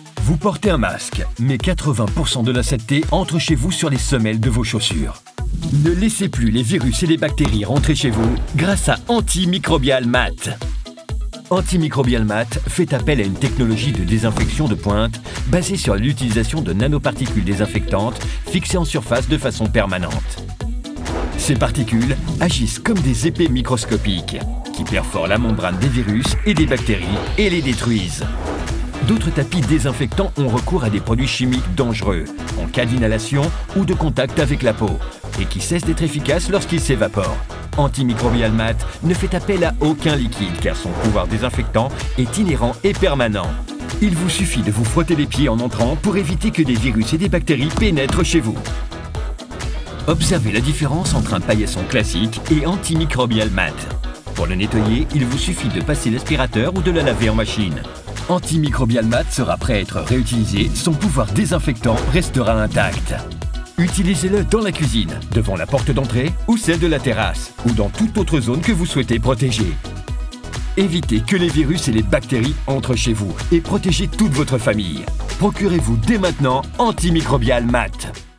Vous portez un masque, mais 80% de la saleté entre chez vous sur les semelles de vos chaussures. Ne laissez plus les virus et les bactéries rentrer chez vous grâce à Antimicrobial Mat. Antimicrobial Mat fait appel à une technologie de désinfection de pointe basée sur l'utilisation de nanoparticules désinfectantes fixées en surface de façon permanente. Ces particules agissent comme des épées microscopiques qui perforent la membrane des virus et des bactéries et les détruisent. D'autres tapis désinfectants ont recours à des produits chimiques dangereux en cas d'inhalation ou de contact avec la peau et qui cessent d'être efficaces lorsqu'ils s'évaporent. Antimicrobial Mat ne fait appel à aucun liquide car son pouvoir désinfectant est inhérent et permanent. Il vous suffit de vous frotter les pieds en entrant pour éviter que des virus et des bactéries pénètrent chez vous. Observez la différence entre un paillasson classique et Antimicrobial Mat. Pour le nettoyer, il vous suffit de passer l'aspirateur ou de le laver en machine. Antimicrobial Mat sera prêt à être réutilisé, son pouvoir désinfectant restera intact. Utilisez-le dans la cuisine, devant la porte d'entrée ou celle de la terrasse, ou dans toute autre zone que vous souhaitez protéger. Évitez que les virus et les bactéries entrent chez vous et protégez toute votre famille. Procurez-vous dès maintenant Antimicrobial Mat.